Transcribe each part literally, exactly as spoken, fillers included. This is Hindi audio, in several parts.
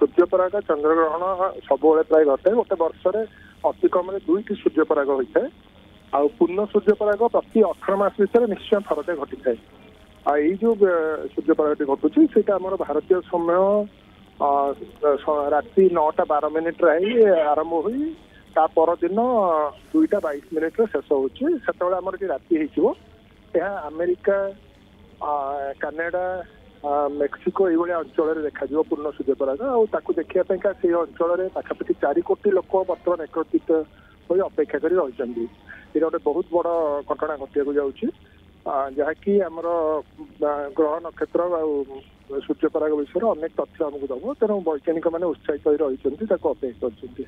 सूर्यपराग चंद्रग्रहण सब प्राय घटे गोटे वर्ष अति कम दुईटी सूर्यपराग होता है आ पूर्ण सूर्यपराग प्रति अठारह मास भितर निश्चय थरटे घटी थाए आ यही जो सूर्यपरागटी घटुची से भारतीय समय राति नौटा बार मिनिट आरंभ हुई ता पर दिन दुईटा बैश मिनिट शेष होची सेतबेले हमर कि राति हो अमेरिका कनाडा मेक्सिको ये अंचल देखा पूर्ण सूर्यपराग आकु देखा से अंचल पाखापाखि चार कोटी लोक बर्तमान एकत्रित हो अपेक्षा कर रही गोटे बहुत बड़ घटना घटिया जाऊँगी जहाँकि आमर ग्रह नक्षत्र सूर्यपराग विषय अनेक तथ्य आमको दब तेणु वैज्ञानिक मैंने उत्साहित हो रही अपेक्षा कर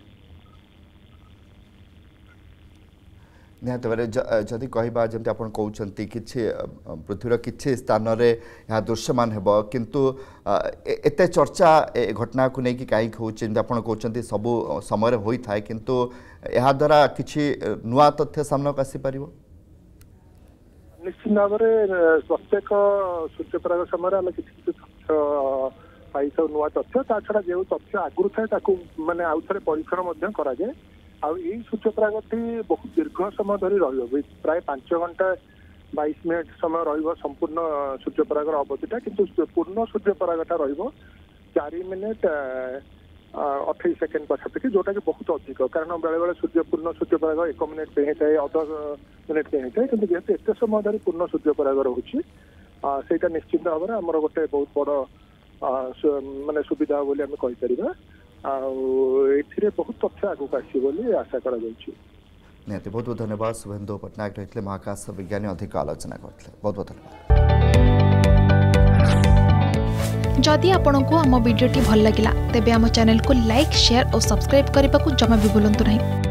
निहत भाव जदि कहवा जमी आप कहते कि पृथ्वीर किसी स्थान में यहाँ दृश्यमान हो किंतु एत चर्चा घटना को लेकिन कहीं होती आप कहते सबू समय होता है किंतु यह द्वारा किसी नुआ तथ्य सामना आसीपर निश्चित भाव में प्रत्येक सूर्यपराग समय आम किसी तथ्य पाई नुआ तथ्य ता छड़ा जो तथ्य आगुरी थाए माने आउ थे परीक्षण कराए आई सूर्यपरागटी बहुत दीर्घ समय धरी रही प्राय पांच घंटा बैश मिनिट समय रंपूर्ण सूर्यपराग अवधिटा किंतु पूर्ण सूर्यपरागटा चार मिनिट अठाईस सेकेंड पाखापाखि जोटा कि बहुत अधिक कारण बेले बेले सूर्य पूर्ण सूर्यपराग एक मिनिट पे होता है अध मिनिट पे होता है कि जेहतु एत समय धरी पूर्ण सूर्यपराग रोचे से निश्चित भाव में आमर गोटे बहुत बड़ माने सुविधा बोली आम कहीपर ए बहुत तथ्य आगू आसो आशा कर निहत बहुत बहुत धन्यवाद शुभेन्दु पट्टनायक रही महाकाश विज्ञानी अधिक आलोचना करते बहुत बहुत धन्यवाद जदि आपंक आम भिडी भल लगा तेब आम चैनल को लाइक शेयर और सब्सक्राइब करने को जमा भी भूलु नहीं।